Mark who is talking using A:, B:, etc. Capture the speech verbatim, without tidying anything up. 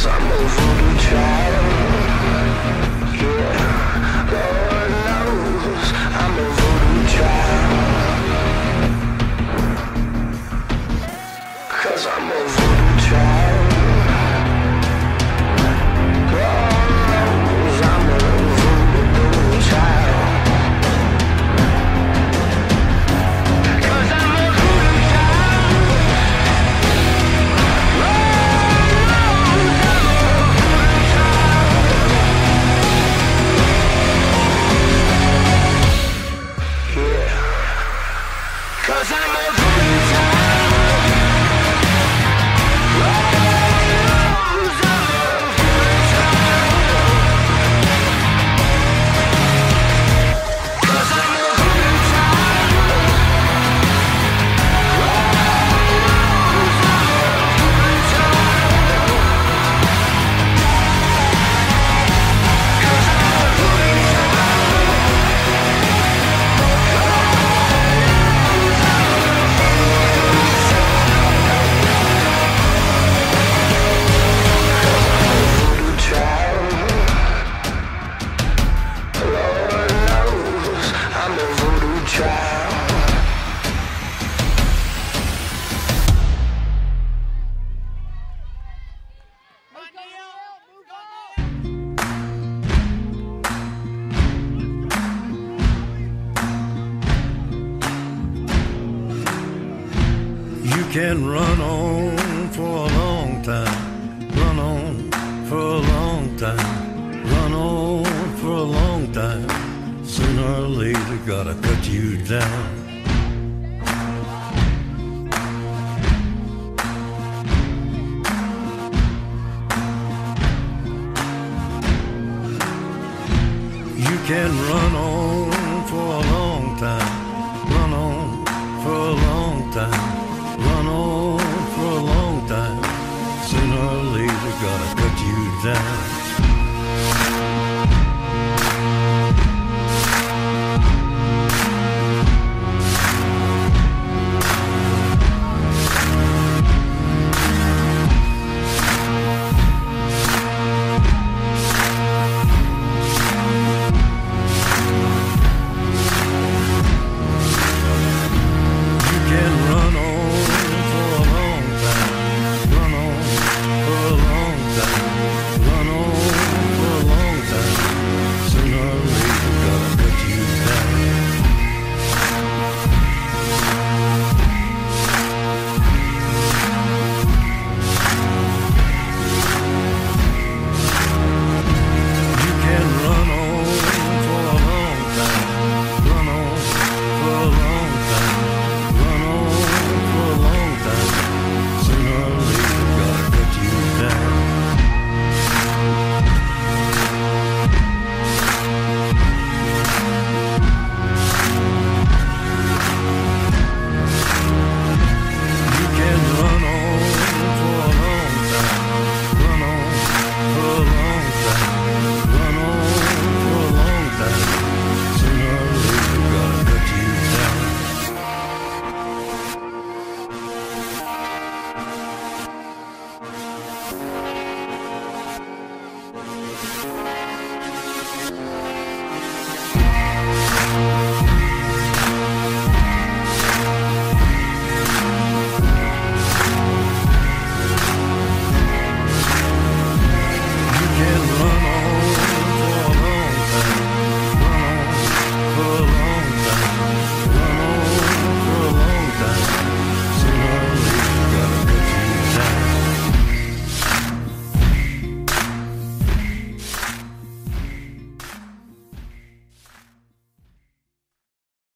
A: I'm a voodoo child. Yeah, Lord knows I'm a voodoo child. 'Cause I'm a voodoo child. Lord knows I'm a voodoo child. 'Cause I'm a voodoo child. Cause I'm a voodoo child. Lord knows I'm a voodoo child. 'Cause I'm a voodoo child. Lord knows I'm a voodoo child. 'Cause I'm a voodoo
B: You can run on for a long time, run on for a long time, run on for a long time. Sooner or later, gotta cut you down. You can run on for a long time, run on for a long time, run on for a long time. Sooner or later, gotta cut you down.